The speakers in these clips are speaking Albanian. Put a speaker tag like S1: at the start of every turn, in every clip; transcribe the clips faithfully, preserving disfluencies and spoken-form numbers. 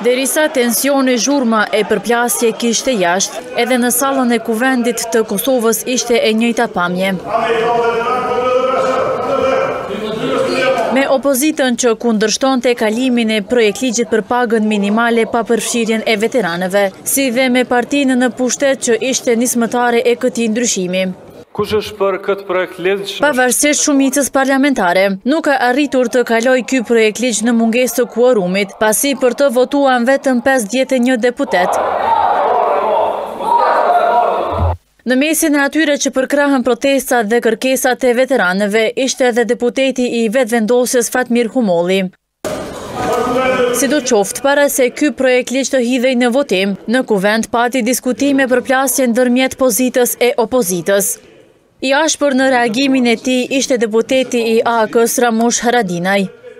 S1: Derisa tensioni zhurma e përplasje kishte jashtë, edhe në sallën e kuvendit të Kosovës ishte e njëjta pamje. Me opozitën që kundërshtonte kalimin e projektligjit për pagën minimale pa përfshirjen e veteranëve, si dhe me partinë në pushtet që ishte nismëtare e këtij ndryshimi.
S2: Kush është për këtë projekt ligj?
S1: Pavarësisht shumicës parlamentare, nuk ka arritur të kaloj ky projekt ligj në mungesë të kuorumit, pasi për të votuan vetëm pesëdhjetë e një deputet. Në mesin e atyre që përkrahën protestat dhe kërkesat e veteranëve, ishte edhe deputeti i vetëvendosjes Fatmir Humolli. Sidoqoftë, para se ky projekt ligj të hidhej në votim, në kuvend pati diskutime për plasjen ndërmjet pozitës e opozitës. I ashpër në reagimin e tij ishte deputeti i A K-s Ramush Haradinaj.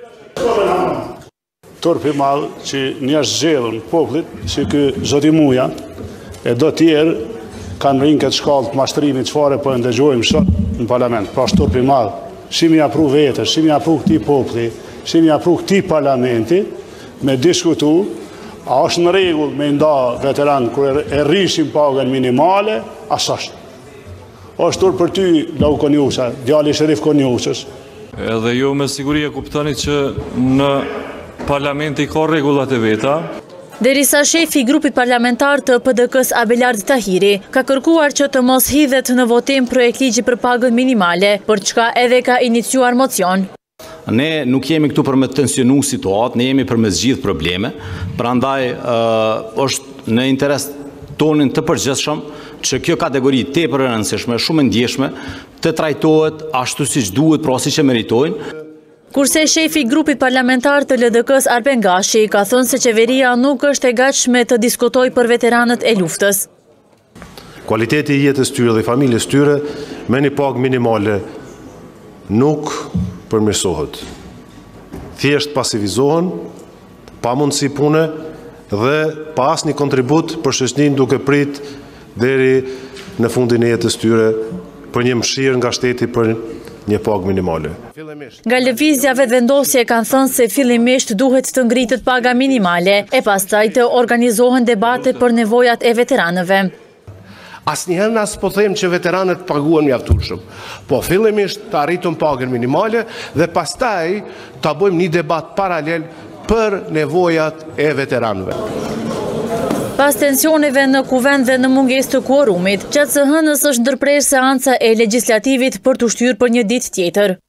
S3: Turpi madh që një është zgjedhur popullit, që ky zoti Muja e do tjerë kanë rrinë këtë shkallë të mashtrimit çfarë po e ndëgjojmë sot në parlament. Pra është turpi madh, shimi ia pru vetes, shimi ia pru këtij populli, shimi ia pru këtij parlamenti me diskutu, a është në rregull me nda veteran kur e rrishin pagën minimale, as është. është tur për ty, Lau Konjusa, djali Sherif Konjusës.
S2: Edhe jo me siguri e kuptoni që në parlamenti ka rregullat e veta.
S1: Derisa shefi i grupit parlamentar të P D K-s Abelard Tahiri ka kërkuar që të mos hidhet në votim projektligji për pagën minimale, për çka edhe ka iniciuar mocion.
S4: Ne nuk jemi këtu për me tensionu situatë, ne jemi për me zgjidh probleme, prandaj uh, është në interes tonin të përgjithshëm që kjo kategori tepër e rëndësishme, shumë e ndjeshme, të trajtohet ashtu siç duhet, pra siç e meritojnë.
S1: Kurse shefi i grupit parlamentar të L D K-s Arben Gashi ka thënë se qeveria nuk është e gatshme të diskutojë për veteranët e luftës.
S5: Kualiteti i jetës tyre dhe familjes tyre me një pagë minimale nuk përmirësohet. Thjesht pasivizohen, pa mundësi pune dhe pa asnjë kontribut për shoqërinë duke prit deri në fundin e jetës tyre për një mëshirë nga shteti për një pagë minimale.
S1: Nga lëvizja vetëvendosje kanë thënë se fillimisht duhet të ngritet paga minimale e pastaj të organizohen debate për nevojat e veteranëve.
S6: Asnjëherë as po them që veteranët paguhen mjaftueshëm, po fillimisht të arritun pagën minimale dhe pastaj ta bëjmë një debat paralel për nevojat e veteranëve.
S1: Pas tensioneve në kuvend dhe në mungesë të kuorumit, gjatë së hënës është ndërprerë seanca e legjislativit për të shtyrë për një ditë tjetër.